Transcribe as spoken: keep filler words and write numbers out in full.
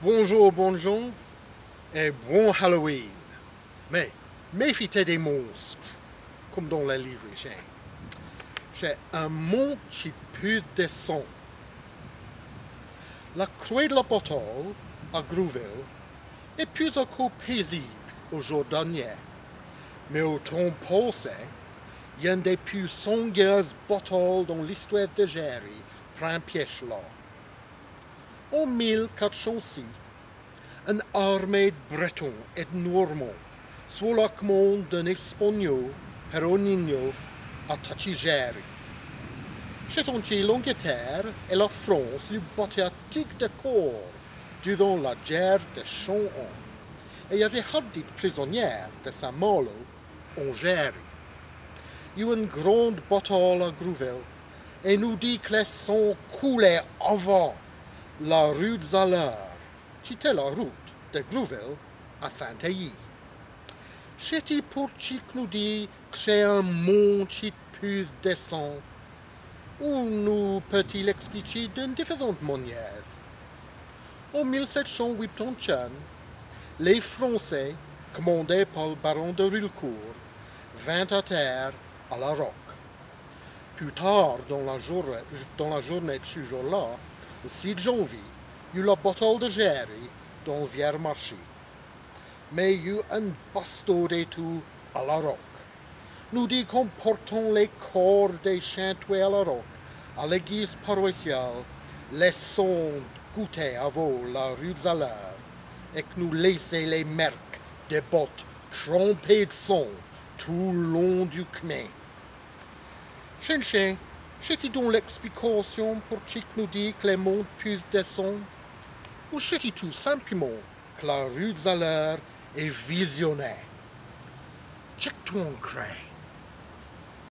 Bonjour, bonjour et bon Halloween. Mais méfie-té des monstres, comme dans les livres. C'est un mont qui peut descendre. La croix de la bataille à Grouville est plus encore paisible aux jours derniers. Mais au temps passé, il y a une des plus sanguineuses batailles dans l'histoire de Jèrriais prend piège là. En mille quatre cent six, une armée de Bretons et de Normands, sous la commande d'un Espagnol, Peronino, a tchi Jèrriais. C'est entre l'Angleterre et la France lui battait à tic de corps durant la guerre de Cent Ans. Et il y avait hardit prisonnière de Saint-Malo en Jèrriais. Il y a eu une grande bataille à Grouville et nous dit que les sangs coulaient avant la rue de Zaleur, qui était la route de Grouville à Saint-Ailly. C'était pour qui nous dit que c'est un mont qui peut descendre, ou nous peut-il expliquer d'une différente manière. En mille sept cent quatre-vingt-onze, les Français, commandés par le baron de Rilcourt, vinrent à terre à la Roque. Plus tard dans la journée, dans la journée de ce jour-là, le six janvier, il y eut la bataille de Jèrriais dans le vieux marché. Mais il y eut une baston et tout à la Roque. Nous dit qu'en portant les corps des chantoués à la Roque, à l'église paroissiale, laissons goûter à vous la rue de Zaleur, et que nous laissons les marques des bottes trempées de sang tout le long du chemin. Chen, c'est-il donc l'explication pour qui nous dit que les monts puissent descendre? Ou c'est-il tout simplement que la rue de Zaleur est visionnée? Check-toi en craie.